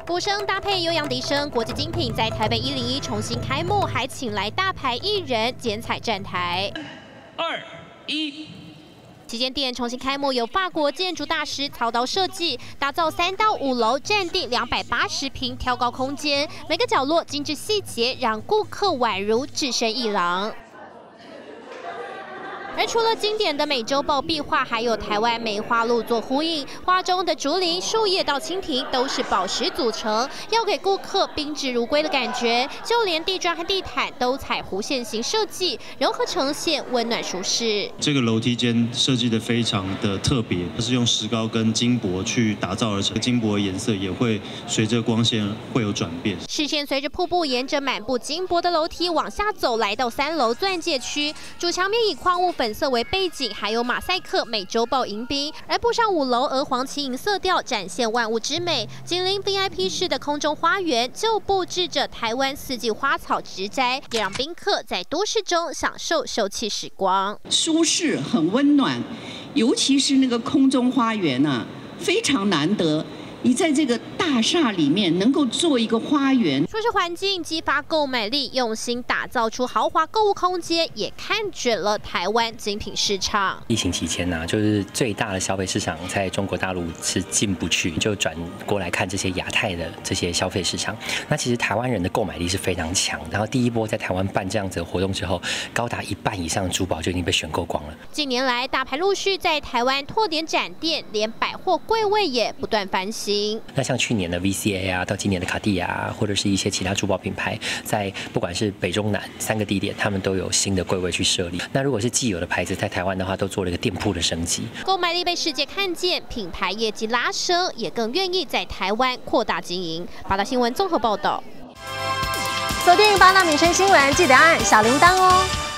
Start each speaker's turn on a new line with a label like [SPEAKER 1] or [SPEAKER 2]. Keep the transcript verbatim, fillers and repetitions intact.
[SPEAKER 1] 鼓声搭配悠扬笛声，国际精品在台北一零一重新开幕，还请来大牌艺人剪彩站台。
[SPEAKER 2] 二一。
[SPEAKER 1] 旗舰店重新开幕，由法国建筑大师操刀设计，打造三到五楼，占地两百八十平挑高空间，每个角落精致细节，让顾客宛如置身一廊。 而除了经典的美洲豹壁画，还有台湾梅花鹿做呼应，画中的竹林、树叶到蜻蜓都是宝石组成，要给顾客宾至如归的感觉。就连地砖和地毯都采弧线型设计，柔和呈现，温暖舒适。
[SPEAKER 3] 这个楼梯间设计的非常的特别，它是用石膏跟金箔去打造而成，金箔的颜色也会随着光线会有转变。
[SPEAKER 1] 视线随着瀑布沿着满布金箔的楼梯往下走，来到三楼钻戒区，主墙面以矿物粉 色为背景，还有马赛克美洲豹迎宾，而步上五楼，鹅黄旗银色调展现万物之美。紧邻 V I P 式的空中花园，就布置着台湾四季花草植栽，也让宾客在都市中享受休憩时光。
[SPEAKER 4] 舒适很温暖，尤其是那个空中花园啊，非常难得。 你在这个大厦里面能够做一个花园，
[SPEAKER 1] 舒适环境激发购买力，用心打造出豪华购物空间，也看准了台湾精品市场。
[SPEAKER 5] 疫情期间呢、啊，就是最大的消费市场在中国大陆是进不去，就转过来看这些亚太的这些消费市场。那其实台湾人的购买力是非常强，然后第一波在台湾办这样子的活动之后，高达一半以上的珠宝就已经被选购光了。
[SPEAKER 1] 近年来，大牌陆续在台湾拓点展店，连百货柜位也不断翻新。
[SPEAKER 5] 那像去年的 V C A 啊，到今年的卡地亚啊，或者是一些其他珠宝品牌，在不管是北中南三个地点，他们都有新的柜位去设立。那如果是既有的牌子在台湾的话，都做了一个店铺的升级，
[SPEAKER 1] 购买力被世界看见，品牌业绩拉升，也更愿意在台湾扩大经营。八大新闻综合报道。
[SPEAKER 6] 锁定八大民生新闻，记得按小铃铛哦。